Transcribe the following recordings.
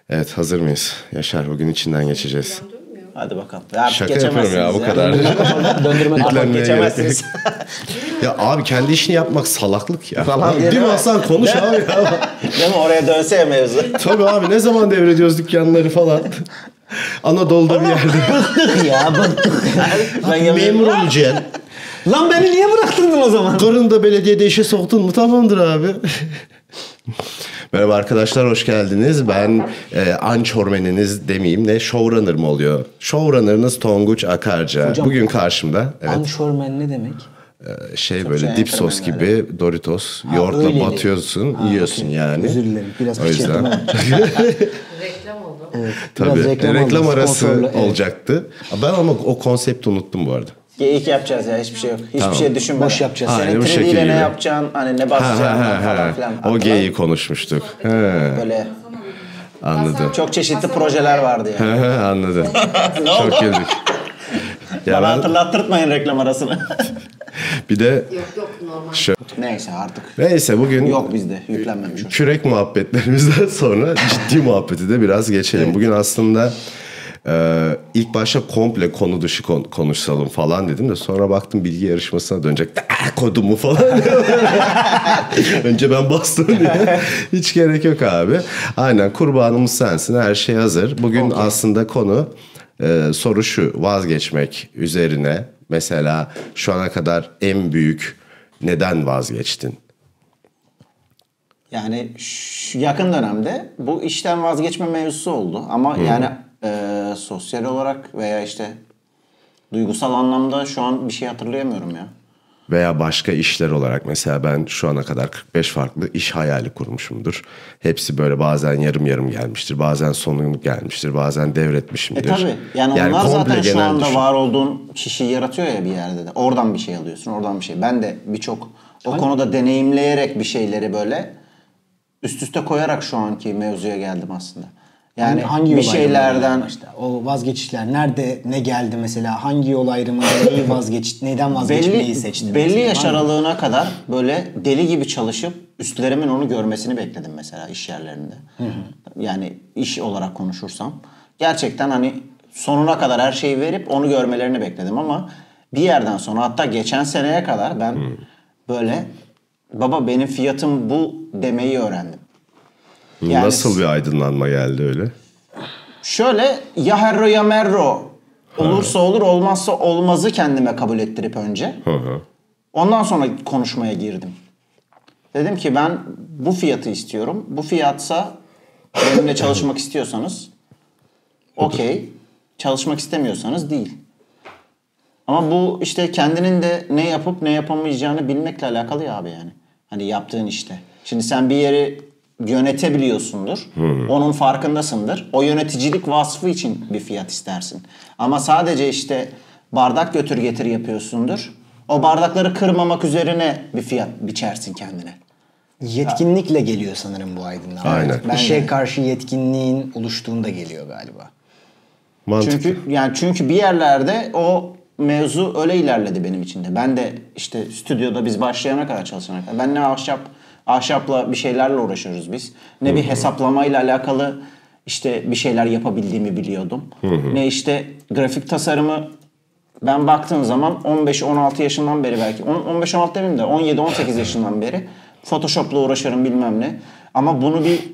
Evet, hazır mıyız? Yaşar, bugün içinden geçeceğiz. Hadi bakalım. Ya şaka yapıyorum ya, bu kadar. Döndürme geçemezsiniz. Ya abi, kendi işini yapmak salaklık ya. Falan Değil mi Hasan? Konuş abi ya. Değil mi? Oraya dönse ya mevzu. Tabii abi, ne zaman devrediyoruz dükkanları falan. Anadolu'da bir yerde. Bıktık ya, bıktık. Memur olacaksın. Lan beni niye bıraktırdın o zaman? Karını da belediyede işe soktun mu? Tamamdır abi. Merhaba arkadaşlar, hoş geldiniz. Ben anchormaniniz demeyeyim de showrunner mı oluyor? Showrunner'ınız Tonguç Akarca. Hocam, bugün karşımda. Evet. Anchorman ne demek? Böyle dip sos gibi Doritos. Yoğurtla öyleli. batıyorsun, yiyorsun okay. yani. Özür dilerim. Biraz o yüzden. Reklam oldu. Evet, Tabii. Reklam arası sponsorlu, olacaktı. Ben ama o konsepti unuttum bu arada. Geyik yapacağız ya, hiçbir şey yok. Hiçbir Tamam. şey düşünmeden. Boş yapacağız. Aynen, Senin bu 3D şekil ile ne gibi. yapacaksın, hani ne basacaksın falan filan. O geyiği konuşmuştuk. Böyle Anladım. çok çeşitli projeler vardı yani. Anladım. Ne oldu? Çok güldük. Bana hatırlattırtmayın reklam arasını. Bir de Yok normal. Neyse artık. neyse, bugün Yok bizde, yüklenmemiş o. kürek muhabbetlerimizden sonra ciddi muhabbeti de biraz geçelim. Evet. Bugün aslında ilk başta komple konu dışı konuşalım falan dedim de sonra baktım bilgi yarışmasına dönecek. Kodumu falan. Önce ben bastım diye. Hiç gerek yok abi. Aynen, kurbanımız sensin, her şey hazır. Bugün aslında konu soru şu: vazgeçmek üzerine. Mesela şu ana kadar en büyük neden vazgeçtin? Yani şu yakın dönemde bu işten vazgeçme mevzusu oldu. Ama yani sosyal olarak veya işte duygusal anlamda şu an bir şey hatırlayamıyorum ya. Veya başka işler olarak, mesela ben şu ana kadar 45 farklı iş hayali kurmuşumdur. Hepsi böyle bazen yarım yarım gelmiştir, bazen sonu gelmiştir, bazen devretmişimdir. Tabii. Yani onlar komple zaten şu genel anda düşün. var olduğun kişiyi yaratıyor ya bir yerde de. Oradan bir şey alıyorsun, oradan bir şey. Ben de birçok o konuda deneyimleyerek bir şeyleri böyle üst üste koyarak şu anki mevzuya geldim aslında. Yani hangi bir yol şeylerden ayrımı işte o vazgeçişler nerede ne geldi mesela, hangi yol ayrımında neyi neden vazgeçmeyi seçtin? belli mesela, yaş var mı? aralığına kadar böyle deli gibi çalışıp üstlerimin onu görmesini bekledim mesela iş yerlerinde. Yani iş olarak konuşursam gerçekten hani sonuna kadar her şeyi verip onu görmelerini bekledim ama bir yerden sonra, hatta geçen seneye kadar ben böyle baba benim fiyatım bu demeyi öğrendim. Yani Nasıl bir aydınlanma geldi öyle? şöyle, ya herro ya merro, olursa olur olmazsa olmazı kendime kabul ettirip önce. Ondan sonra konuşmaya girdim. Dedim ki ben bu fiyatı istiyorum. Bu fiyatsa benimle çalışmak istiyorsanız okey. Çalışmak istemiyorsanız değil. Ama bu işte kendinin de ne yapıp ne yapamayacağını bilmekle alakalı ya abi yani. Hani yaptığın işte. Şimdi sen bir yeri yönetebiliyorsundur. Onun farkındasındır. O yöneticilik vasfı için bir fiyat istersin. Ama sadece işte bardak götür getir yapıyorsundur. O bardakları kırmamak üzerine bir fiyat biçersin kendine. Yetkinlikle geliyor sanırım bu aydınlanma. Aynen. İşe karşı yetkinliğin oluştuğunda geliyor galiba. Mantıklı. Çünkü bir yerlerde o mevzu öyle ilerledi benim için de. Ben de işte stüdyoda biz başlayana kadar, çalışana kadar. Ben ne ahşapla bir şeylerle uğraşıyoruz biz. Ne bir hesaplamayla alakalı işte bir şeyler yapabildiğimi biliyordum. Ne işte grafik tasarımı, ben baktığım zaman 15-16 yaşından beri, belki 15-16 demeyeyim de 17-18 yaşından beri Photoshop'la uğraşıyorum bilmem ne. Ama bunu bir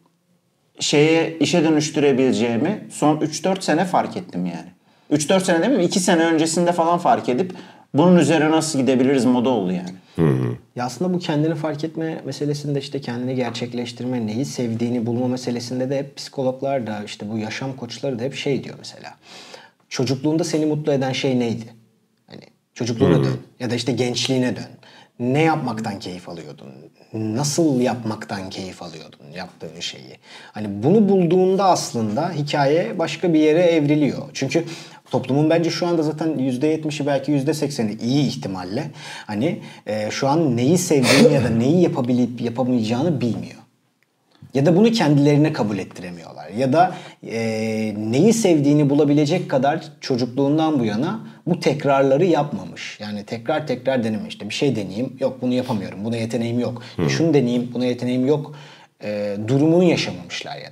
işe dönüştürebileceğimi son 3-4 sene fark ettim yani. 3-4 sene demeyeyim, 2 sene öncesinde falan fark edip bunun üzerine nasıl gidebiliriz moda oldu yani. Ya aslında bu kendini fark etme meselesinde, işte kendini gerçekleştirme, neyi sevdiğini bulma meselesinde de hep psikologlar da, işte bu yaşam koçları da hep şey diyor mesela. Çocukluğunda seni mutlu eden şey neydi? Hani çocukluğuna dön ya da işte gençliğine dön. Ne yapmaktan keyif alıyordun? Nasıl yapmaktan keyif alıyordun yaptığın şeyi? Hani bunu bulduğunda aslında hikaye başka bir yere evriliyor. Çünkü toplumun bence şu anda zaten %70'i, belki %80'i iyi ihtimalle hani şu an neyi sevdiğini ya da neyi yapabilip yapamayacağını bilmiyor. Ya da bunu kendilerine kabul ettiremiyorlar. Ya da neyi sevdiğini bulabilecek kadar çocukluğundan bu yana bu tekrarları yapmamış. Yani tekrar denemiş. İşte bir şey deneyeyim, yok bunu yapamıyorum, buna yeteneğim yok. Şunu deneyeyim, buna yeteneğim yok. Durumunu yaşamamışlar ya da.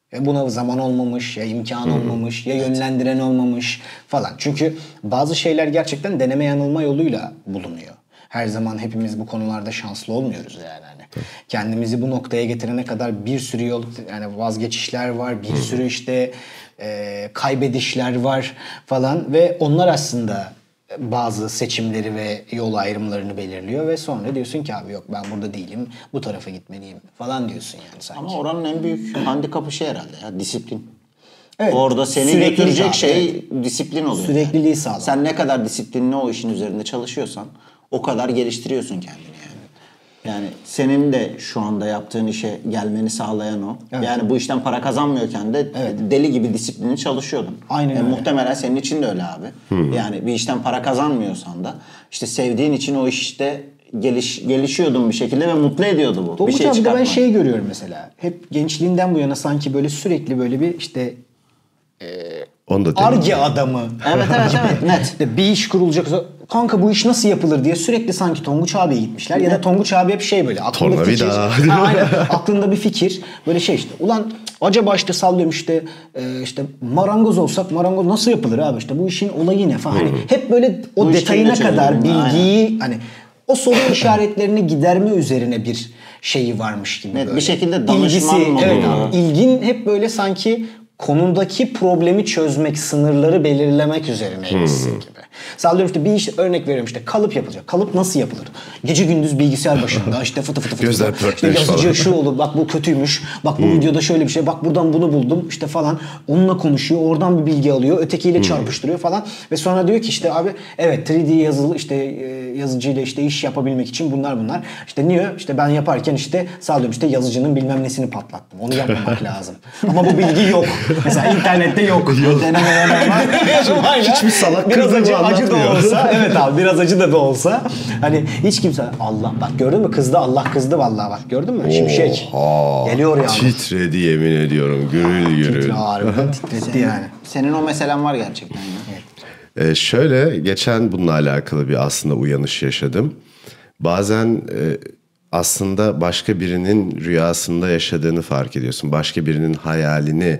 Buna zaman olmamış, ya imkan olmamış, ya yönlendiren olmamış falan. Çünkü bazı şeyler gerçekten deneme yanılma yoluyla bulunuyor. Her zaman hepimiz bu konularda şanslı olmuyoruz yani. Hani kendimizi bu noktaya getirene kadar bir sürü yol, yani vazgeçişler var, bir sürü işte kaybedişler var falan ve onlar aslında bazı seçimleri ve yol ayrımlarını belirliyor ve sonra diyorsun ki abi yok ben burada değilim, bu tarafa gitmeliyim falan diyorsun yani sanki. Ama oranın en büyük handikapı şey herhalde ya, disiplin. Evet, Orada seni süreklilik götürecek abi, şey disiplin oluyor. Sürekliliği sağlamak. Sen ne kadar disiplinli o işin üzerinde çalışıyorsan o kadar geliştiriyorsun kendini yani. Yani senin de şu anda yaptığın işe gelmeni sağlayan o. Evet. Yani bu işten para kazanmıyorken de deli gibi disiplinli çalışıyordun. Aynen öyle. Muhtemelen senin için de öyle abi. Yani bir işten para kazanmıyorsan da işte sevdiğin için o işte gelişiyordun bir şekilde ve mutlu ediyordu bu. Tonguç bir şey abi de ben çıkartmak. şey görüyorum mesela. Hep gençliğinden bu yana sanki böyle sürekli böyle bir işte Onu da Ar-Ge adamı. Evet net. İşte bir iş kurulacak. Kanka bu iş nasıl yapılır diye sürekli sanki Tonguç abiye gitmişler. Ya da Tonguç abi hep şey böyle. Aklında Tornavida. fikir. Ha, aynen. Aklında bir fikir. Böyle şey işte. Ulan acaba işte sallıyorum işte marangoz olsak marangoz nasıl yapılır abi? İşte bu işin olayı ne falan. Hani hep böyle o Bu iş detayına kimle kadar çözülür? bilgiyi hani o soru işaretlerini giderme üzerine bir şeyi varmış gibi. Evet, böyle. bir şekilde danışman İlgisi, modunda. evet abi. İlgin hep böyle sanki konudaki problemi çözmek, sınırları belirlemek üzerineymişsin gibi. Sallıyorum işte bir iş örnek veriyorum işte kalıp yapılacak. Kalıp nasıl yapılır? Gece gündüz bilgisayar başında işte fıtı fıtı fıtı. Gözler İşte pörtlemiş yazıcı falan. şu olur bak bu kötüymüş. Bak bu videoda şöyle bir şey. Bak buradan bunu buldum işte falan. Onunla konuşuyor. Oradan bir bilgi alıyor. Ötekiyle çarpıştırıyor falan. Ve sonra diyor ki işte abi evet 3D yazılı işte yazıcıyla işte iş yapabilmek için bunlar. İşte niye? İşte ben yaparken işte sallıyorum işte yazıcının bilmem nesini patlattım. Onu yapmamak lazım. Ama bu bilgi yok. Mesela internette yok. Denemeler var. Hiçbir salak biraz kırdığımı acı da anlatmıyor. olsa evet abi biraz acı da olsa hani hiç kimse Allah bak gördün mü kızdı Allah kızdı vallahi bak gördün mü şimşek Oha. geliyor yani. Titredi yemin ediyorum. Gürül gürül. Harbiden titretti yani. Senin o meselen var gerçekten ya. Şöyle geçen bununla alakalı bir aslında uyanış yaşadım. Bazen aslında başka birinin rüyasında yaşadığını fark ediyorsun. Başka birinin hayalini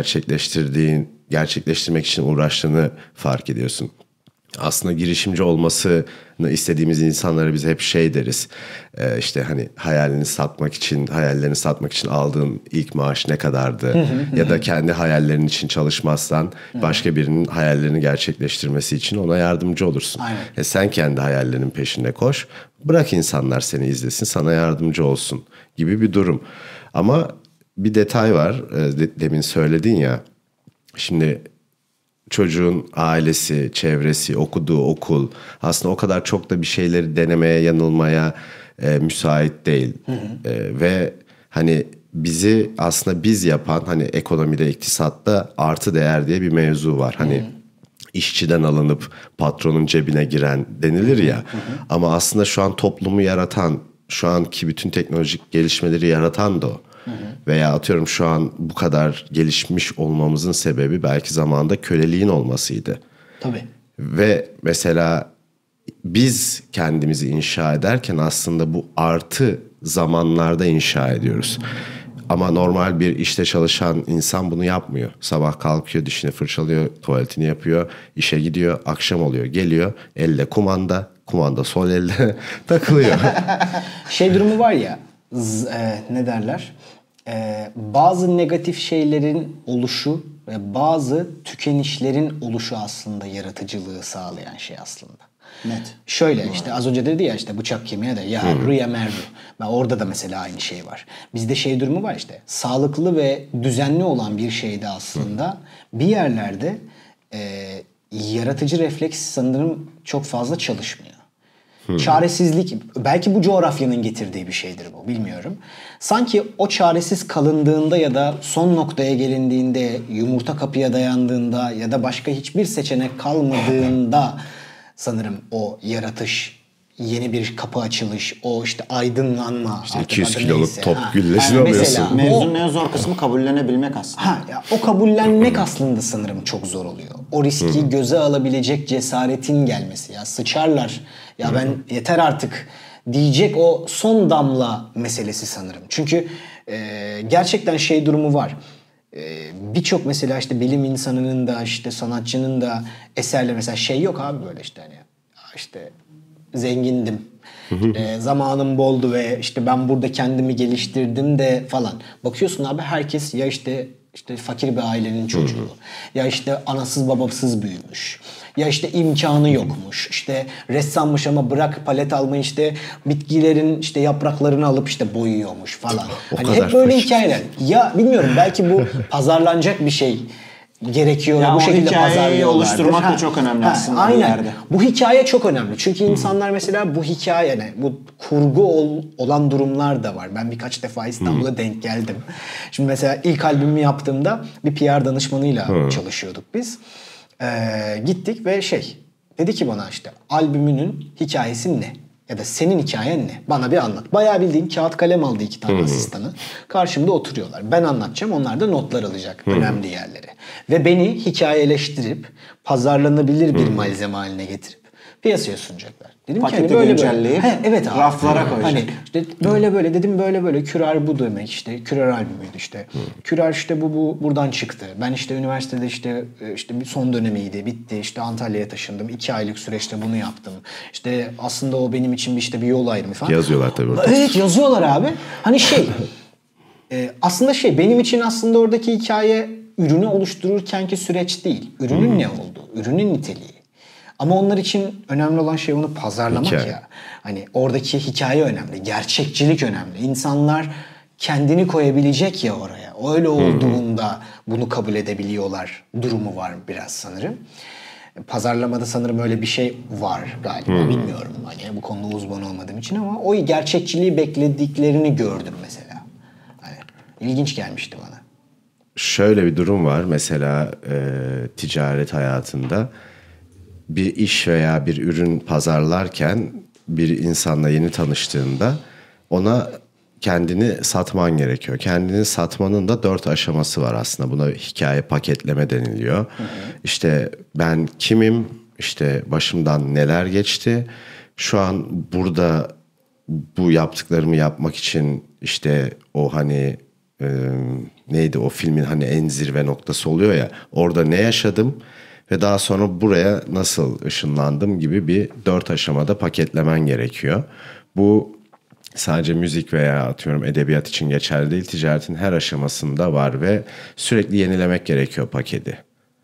gerçekleştirmek için uğraştığını fark ediyorsun. Aslında girişimci olmasını istediğimiz insanlara biz hep şey deriz. İşte hani hayallerini satmak için aldığın ilk maaş ne kadardı? Ya da kendi hayallerin için çalışmazsan başka birinin hayallerini gerçekleştirmesi için ona yardımcı olursun. Aynen. Sen kendi hayallerinin peşinde koş. Bırak insanlar seni izlesin, sana yardımcı olsun gibi bir durum. Ama bir detay var. Demin söyledin ya. Şimdi çocuğun ailesi, çevresi, okuduğu okul aslında o kadar çok da bir şeyleri denemeye, yanılmaya müsait değil. Ve hani bizi aslında biz yapan hani ekonomide, iktisatta artı değer diye bir mevzu var. Hani işçiden alınıp patronun cebine giren denilir ya. Ama aslında şu an toplumu yaratan, şu anki bütün teknolojik gelişmeleri yaratan da o. Veya atıyorum şu an bu kadar gelişmiş olmamızın sebebi belki zamanında köleliğin olmasıydı. Tabii. Ve mesela biz kendimizi inşa ederken aslında bu artı zamanlarda inşa ediyoruz. Ama normal bir işte çalışan insan bunu yapmıyor. Sabah kalkıyor, dişini fırçalıyor, tuvaletini yapıyor, işe gidiyor, akşam oluyor, geliyor, elle kumanda sol elde takılıyor. Şey durumu var ya ne derler? Bazı negatif şeylerin oluşu ve bazı tükenişlerin oluşu aslında yaratıcılığı sağlayan şey aslında. Net. Şöyle işte az önce dedi ya işte bıçak kemiğe de ya rüya merru. Ben orada da mesela aynı şey var. Bizde şey durumu var işte sağlıklı ve düzenli olan bir şeyde aslında bir yerlerde yaratıcı refleks sanırım çok fazla çalışmıyor. Çaresizlik belki bu coğrafyanın getirdiği bir şeydir bu bilmiyorum. Sanki o çaresiz kalındığında ya da son noktaya gelindiğinde yumurta kapıya dayandığında ya da başka hiçbir seçenek kalmadığında sanırım o yaratış yeni bir kapı açılış o işte aydınlanma. İşte artık 200 adı kiloluk neyse. top Ha. güllesini Yani alıyorsun. mesela Mevzunun en zor kısmı kabullenebilmek aslında. ya o kabullenmek aslında sanırım çok zor oluyor. O riski göze alabilecek cesaretin gelmesi. Ya sıçarlar. Ya ben yeter artık diyecek o son damla meselesi sanırım. Çünkü gerçekten şey durumu var. birçok mesela işte bilim insanının da işte sanatçının da eserleri mesela şey yok abi böyle işte hani işte zengindim. İşte zamanım boldu ve işte ben burada kendimi geliştirdim de falan. Bakıyorsun abi herkes ya işte fakir bir ailenin çocuğu. Ya işte anasız babasız büyümüş. Ya işte imkanı yokmuş. İşte ressammış ama bırak palet almayı işte bitkilerin işte yapraklarını alıp işte boyuyormuş falan. Hani hep böyle hikayeler. Ya bilmiyorum belki bu pazarlanacak bir şey gerekiyor Ya bu o şekilde hikayeyi pazarlıyorlardır. oluşturmak da çok önemli aslında bir Aynen. yerde. Bu hikaye çok önemli. Çünkü insanlar mesela bu hikaye yani bu kurgu olan durumlar da var. Ben birkaç defa İstanbul'a denk geldim. Şimdi mesela ilk albümümü yaptığımda bir PR danışmanıyla çalışıyorduk biz. Gittik ve dedi ki bana işte albümünün hikayesi ne? Ya da senin hikayen ne? Bana bir anlat. Bayağı bildiğin kağıt kalem aldı 2 tane asistanı. Karşımda oturuyorlar. Ben anlatacağım. Onlar da notlar alacak önemli yerleri. Ve beni hikayeleştirip pazarlanabilir bir malzeme haline getirip piyasaya sunacaklar. Dedim Paketi ki hani böyle güncelleyip evet abi. raflara koyacak. Hani işte böyle dedim böyle Kürer bu demek işte Kürer albümüydü işte. Kürer işte bu buradan çıktı. Ben işte üniversitede işte bir son dönemiydi bitti işte Antalya'ya taşındım. 2 aylık süreçte bunu yaptım. İşte aslında o benim için bir yol ayrımı falan. Yazıyorlar tabii orada. Evet yazıyorlar abi. Hani aslında benim için aslında oradaki hikaye ürünü oluştururkenki süreç değil. Ürünün ne olduğu, ürünün niteliği. Ama onlar için önemli olan şey onu pazarlamak Hikaye. ya. Hani oradaki hikaye önemli, gerçekçilik önemli. İnsanlar kendini koyabilecek ya oraya. Öyle olduğunda bunu kabul edebiliyorlar durumu var biraz sanırım. Pazarlamada sanırım öyle bir şey var galiba. Bilmiyorum hani bu konuda uzman olmadığım için ama o gerçekçiliği beklediklerini gördüm mesela. Hani ilginç gelmişti bana. Şöyle bir durum var mesela ticaret hayatında bir iş veya bir ürün pazarlarken bir insanla yeni tanıştığında ona kendini satman gerekiyor. Kendini satmanın da 4 aşaması var aslında. Buna hikaye paketleme deniliyor. İşte ben kimim, işte başımdan neler geçti, şu an burada bu yaptıklarımı yapmak için işte o hani neydi o filmin hani en zirve noktası oluyor ya, orada ne yaşadım ve daha sonra buraya nasıl ışınlandım gibi bir 4 aşamada paketlemen gerekiyor. Bu sadece müzik veya atıyorum edebiyat için geçerli değil. Ticaretin her aşamasında var ve sürekli yenilemek gerekiyor paketi.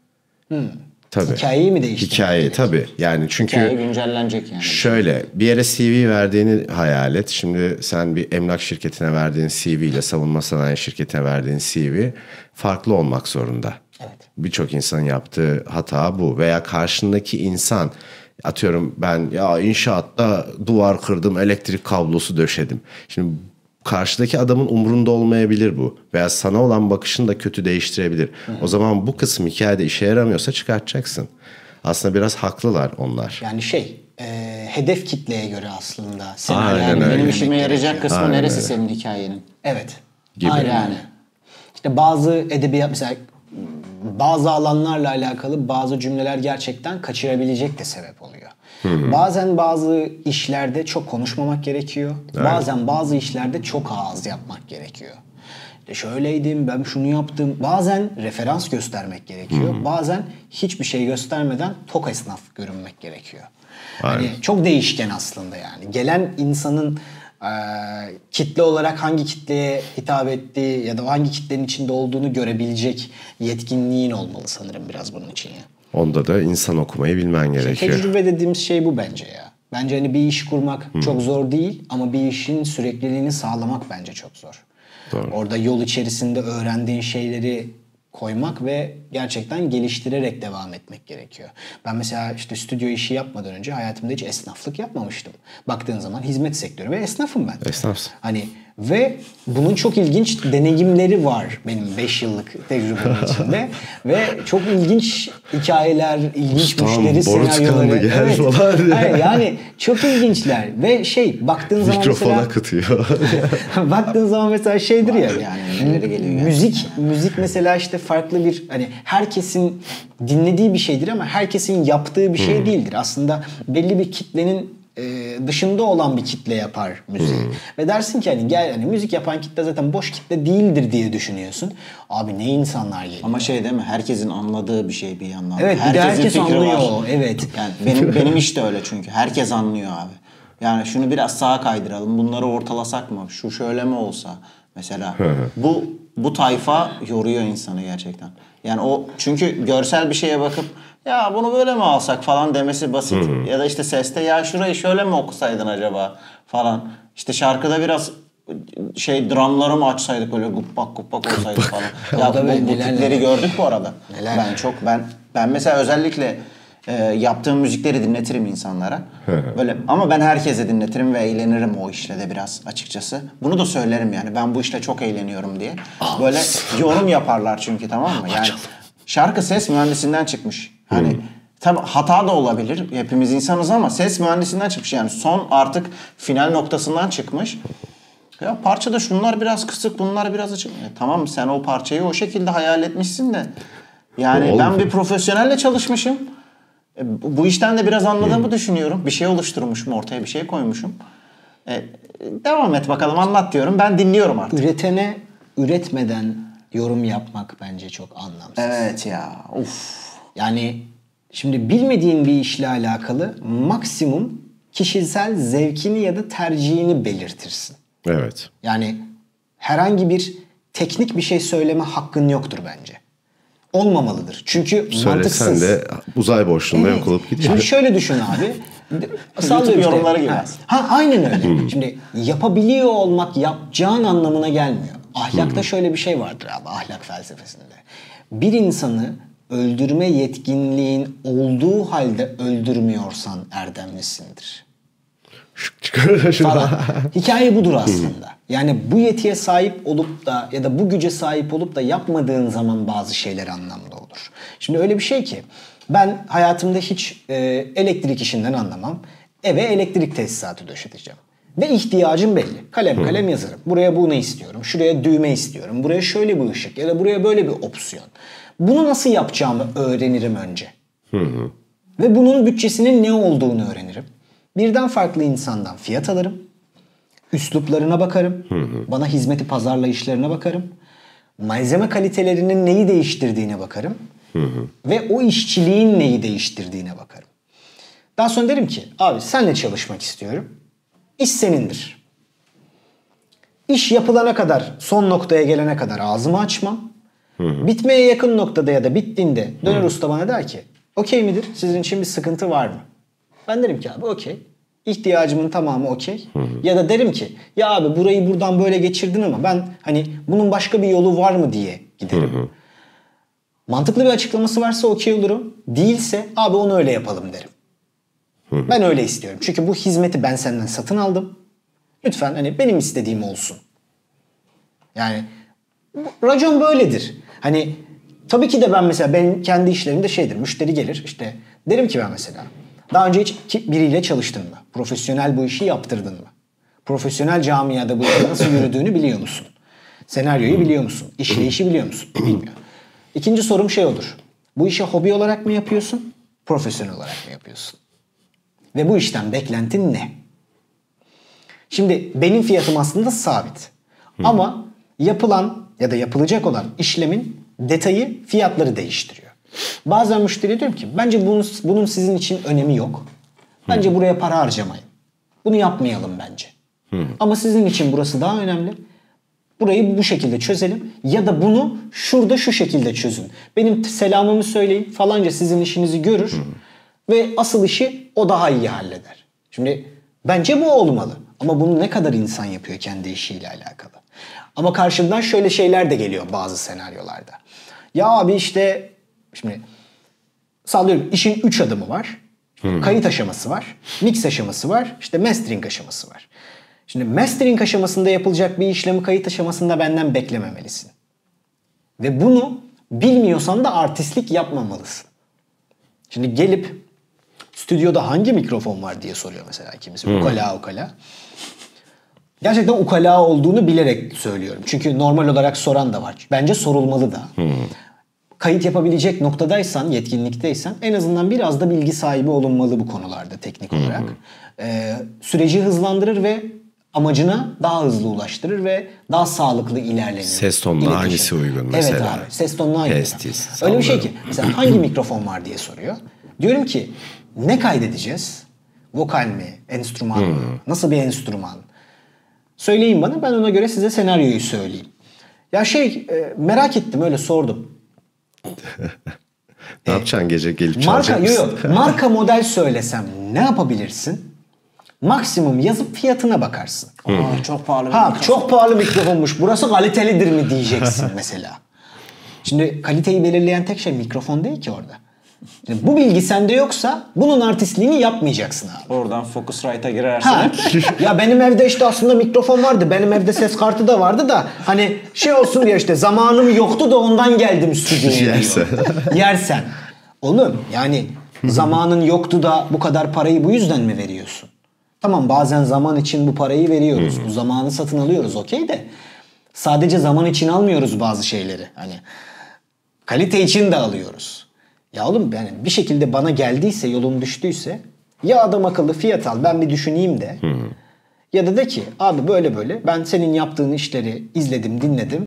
Tabii. Hikayeyi mi değiştirmek Hikayeyi gerekiyor? tabii. Yani çünkü Hikaye güncellenecek yani. şöyle bir yere CV verdiğini hayal et. Şimdi sen bir emlak şirketine verdiğin CV ile savunma sanayi şirketine verdiğin CV farklı olmak zorunda. Evet. Birçok insanın yaptığı hata bu. Veya karşındaki insan atıyorum ben ya inşaatta duvar kırdım, elektrik kablosu döşedim. Şimdi karşıdaki adamın umrunda olmayabilir bu. Veya sana olan bakışını da kötü değiştirebilir. O zaman bu kısım hikayede işe yaramıyorsa çıkartacaksın. Aslında biraz haklılar onlar. Yani hedef kitleye göre aslında. Aynen Yani öyle. benim işime yarayacak kısmı Aynen neresi öyle. senin hikayenin? Evet. Gibi. Aynen. Yani. İşte bazı edebiyat mesela bazı alanlarla alakalı bazı cümleler gerçekten kaçırabilecek de sebep oluyor. Bazen bazı işlerde çok konuşmamak gerekiyor. Evet. Bazen bazı işlerde çok az yapmak gerekiyor. İşte şöyleydim, ben şunu yaptım. Bazen referans göstermek gerekiyor. Bazen hiçbir şey göstermeden tok esnaf görünmek gerekiyor. Hani çok değişken aslında yani. Gelen insanın kitle olarak hangi kitleye hitap ettiği ya da hangi kitlenin içinde olduğunu görebilecek yetkinliğin olmalı sanırım biraz bunun için ya. Onda da insan okumayı bilmen gerekiyor. Tecrübe dediğimiz şey bu bence ya. Bence hani bir iş kurmak çok zor değil ama bir işin sürekliliğini sağlamak bence çok zor. Doğru. Orada yol içerisinde öğrendiğin şeyleri koymak ve gerçekten geliştirerek devam etmek gerekiyor. Ben mesela işte stüdyo işi yapmadan önce hayatımda hiç esnaflık yapmamıştım. Baktığın zaman hizmet sektörü ve esnafım ben. Esnafsın. Hani ve bunun çok ilginç deneyimleri var benim 5 yıllık tecrübemin içinde. Ve çok ilginç hikayeler, ilginç Ustam, müşteri boru senaryoları. tıkandı, gel falan diye. Hayır, yani çok ilginçler ve baktığın zaman Mikrofona mesela kıtıyor. baktığın zaman mesela şeydir ya Yani neleri geliyor müzik mesela işte farklı bir hani herkesin dinlediği bir şeydir ama herkesin yaptığı bir şey değildir. Aslında belli bir kitlenin dışında olan bir kitle yapar müziği. Ve dersin ki hani gel hani müzik yapan kitle zaten boş kitle değildir diye düşünüyorsun. Abi ne insanlar geliyor. Ama şey değil mi? Herkesin anladığı bir şey bir yandan. Evet, bir de herkes fikri anlıyor. var. Evet. Yani benim iş de öyle çünkü. Herkes anlıyor abi. Yani şunu biraz sağa kaydıralım. Bunları ortalasak mı? Şu şöyle mi olsa? Mesela bu tayfa yoruyor insanı gerçekten. Yani o çünkü görsel bir şeye bakıp ya bunu böyle mi alsak falan demesi basit. Ya da işte seste ya şurayı şöyle mi okusaydın acaba falan. İşte şarkıda biraz drumları mı açsaydık böyle guppak guppak olsaydı falan. Ya bu tipleri gördük bu arada. Ben mesela özellikle yaptığım müzikleri dinletirim insanlara. Böyle ama ben herkese dinletirim ve eğlenirim o işle de biraz açıkçası. Bunu da söylerim yani. Ben bu işle çok eğleniyorum diye. Böyle yorum yaparlar çünkü, tamam mı? Yani şarkı ses mühendisinden çıkmış. Hani tabii hata da olabilir. Hepimiz insanız ama ses mühendisinden çıkmış. Yani son artık final noktasından çıkmış. Ya parçada şunlar biraz kısık, bunlar biraz açık. Tamam, sen o parçayı o şekilde hayal etmişsin de. Yani ben bir profesyonelle çalışmışım. Bu işten de biraz anladığımı düşünüyorum. Bir şey oluşturmuşum, ortaya bir şey koymuşum. Devam et bakalım, anlat diyorum. Ben dinliyorum artık. Üretene üretmeden yorum yapmak bence çok anlamsız. Evet ya. Uf. Yani şimdi bilmediğin bir işle alakalı maksimum kişisel zevkini ya da tercihini belirtirsin. Evet. Yani herhangi bir teknik bir şey söyleme hakkın yoktur bence. Olmamalıdır. Çünkü mantıksız. Söylesen de uzay boşluğunda yok olup gidiyor. Şimdi şöyle düşün abi. YouTube yorumları gibi. Aynen öyle. Şimdi yapabiliyor olmak yapacağın anlamına gelmiyor. Ahlakta şöyle bir şey vardır abi, ahlak felsefesinde. Bir insanı öldürme yetkinliğin olduğu halde öldürmüyorsan erdemlisindir. Falan. Hikaye budur aslında. Yani bu yetiye sahip olup da ya da bu güce sahip olup da yapmadığın zaman bazı şeyler anlamlı olur. Şimdi öyle bir şey ki ben hayatımda hiç elektrik işinden anlamam. Eve elektrik tesisatı döşeteceğim. Ve ihtiyacım belli. Kalem kalem yazarım. Buraya bunu istiyorum. Şuraya düğme istiyorum. Buraya şöyle bir ışık ya da buraya böyle bir opsiyon. Bunu nasıl yapacağımı öğrenirim önce. Ve bunun bütçesinin ne olduğunu öğrenirim. Birden farklı insandan fiyat alırım. Üsluplarına bakarım. Bana hizmeti pazarlayışlarına bakarım. Malzeme kalitelerinin neyi değiştirdiğine bakarım. Ve o işçiliğin neyi değiştirdiğine bakarım. Daha sonra derim ki abi senle çalışmak istiyorum. İş senindir. İş yapılana kadar, son noktaya gelene kadar ağzımı açmam. Bitmeye yakın noktada ya da bittiğinde döner usta bana der ki okey midir? Sizin için bir sıkıntı var mı? Ben derim ki abi okey. İhtiyacımın tamamı okey. Ya da derim ki ya abi burayı buradan böyle geçirdin ama ben hani bunun başka bir yolu var mı diye giderim. Mantıklı bir açıklaması varsa okey olurum. Değilse abi onu öyle yapalım derim. Ben öyle istiyorum. Çünkü bu hizmeti ben senden satın aldım. Lütfen hani benim istediğim olsun. Yani racon böyledir. Hani tabii ki de ben mesela benim kendi işlerimde şeydir. Müşteri gelir işte derim ki ben mesela daha önce hiç biriyle çalıştın mı? Profesyonel bu işi yaptırdın mı? Profesyonel camiada bu işin nasıl yürüdüğünü biliyor musun? Senaryoyu biliyor musun? İşleyişi biliyor musun? Bilmiyor. İkinci sorum şey olur. Bu işi hobi olarak mı yapıyorsun? Profesyonel olarak mı yapıyorsun? Ve bu işten beklentin ne? Şimdi benim fiyatım aslında sabit. Ama yapılan ya da yapılacak olan işlemin detayı fiyatları değiştiriyor. Bazen müşteri diyorum ki bence bunun sizin için önemi yok. Bence buraya para harcamayın. Bunu yapmayalım bence. Ama sizin için burası daha önemli. Burayı bu şekilde çözelim ya da bunu şurada şu şekilde çözün. Benim selamımı söyleyin falanca sizin işinizi görür ve asıl işi o daha iyi halleder. Şimdi bence bu olmalı ama bunu ne kadar insan yapıyor kendi işiyle alakalı. Ama karşımdan şöyle şeyler de geliyor bazı senaryolarda. Ya abi işte şimdi sallıyorum işin 3 adımı var. Kayıt aşaması var, mix aşaması var, işte mastering aşaması var. Şimdi mastering aşamasında yapılacak bir işlemi kayıt aşamasında benden beklememelisin. Ve bunu bilmiyorsan da artistlik yapmamalısın. Şimdi gelip stüdyoda hangi mikrofon var diye soruyor mesela kimisi. Ukala. Gerçekten ukala olduğunu bilerek söylüyorum. Çünkü normal olarak soran da var. Bence sorulmalı da. kayıt yapabilecek noktadaysan, yetkinlikteysen en azından biraz da bilgi sahibi olunmalı bu konularda teknik olarak. Süreci hızlandırır ve amacına daha hızlı ulaştırır ve daha sağlıklı ilerlenir. Ses tonuna İletişim. hangisi uygun mesela? Evet abi. Ses tonuna hangisi? Pestis, Öyle bir şey ki. sallıyorum. Mesela hangi mikrofon var diye soruyor. Diyorum ki ne kaydedeceğiz? Vokal mi? Enstrüman mı? Nasıl bir enstrüman? Söyleyin bana, ben ona göre size senaryoyu söyleyeyim. Ya merak ettim, öyle sordum. Ne yapacaksın gece gelip Marka, çalacak mısın? marka model söylesem ne yapabilirsin? Maksimum yazıp fiyatına bakarsın. Çok pahalı. Ha çok pahalı mikrofonmuş, burası kalitelidir mi diyeceksin mesela. Şimdi kaliteyi belirleyen tek şey mikrofon değil ki orada. Şimdi bu bilgi sende yoksa bunun artistliğini yapmayacaksın abi. Oradan Focusrite'a girersin. Ha. Ya benim evde işte aslında mikrofon vardı. Benim evde ses kartı da vardı da hani olsun diye işte zamanım yoktu da ondan geldim stüdyoya diyor. Yersen. Yersen. Oğlum yani zamanın yoktu da bu kadar parayı bu yüzden mi veriyorsun? Tamam, bazen zaman için bu parayı veriyoruz. Bu zamanı satın alıyoruz, okey de. Sadece zaman için almıyoruz bazı şeyleri. Hani kalite için de alıyoruz. Ya oğlum yani bir şekilde bana geldiyse, yolum düştüyse ya adam akıllı fiyat al, ben bir düşüneyim de. Ya da de ki abi böyle böyle ben senin yaptığın işleri izledim, dinledim.